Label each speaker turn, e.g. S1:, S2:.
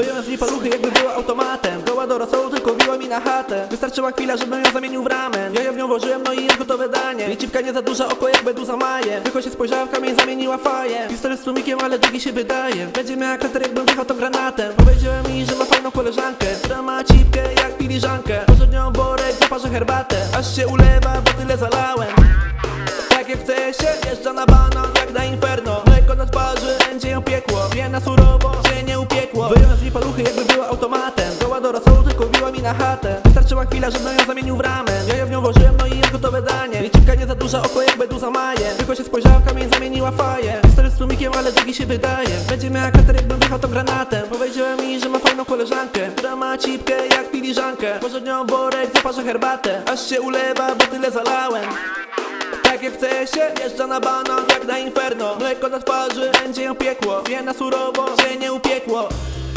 S1: Wyjąłem z niej paluchy, jakby była automatem. Goła do rosołu, tylko biła mi na chatę. Wystarczyła chwila, żebym ją zamienił w ramen. Ja ją w nią włożyłem, no i jest gotowe danie. Jej cipka nie za duża, oko jak beduza maje. Tylko się spojrzała w kamień, zamieniła faję. Pistolet z tłumikiem, ale drugi się wydaje. Będzie miała klater, jakbym wjechał tą granatem. Powiedziała mi, że ma fajną koleżankę, która ma cipkę jak filiżankę. Może nią worek, zaparzę herbatę, aż się ulewa, bo tyle zalałem. Tak jak chce się, jeżdża na banan jak na inferno. Mleko na twarzy, będzie ją piekło. Wie na surowo, się nie upiekło. Wyjąłem z niej paluchy, jakby była automatem. Goła do rosołu, tylko biła mi na chatę. Wystarczyła chwila, żebym ją zamienił w ramen. Ja ją w nią włożyłem, no i jest gotowe danie. Jej cipka nie za duża, oko jak beduza maje. Tylko się spojrzała w kamień, zamieniła faję. Pistolet z tłumikiem, ale drugi się wydaje. Będzie miała klater, jakbym wjechał tą granatem. Powiedziała mi, że ma fajną koleżankę, która ma cipkę jak filiżankę. Może nią worek, zaparzę herbatę, aż się ulewa, bo tyle zalałem. Tak jak chce się, jeżdża na banan jak na inferno. Mleko na twarzy, będzie ją piekło. Wie na surowo, się nie upiekło.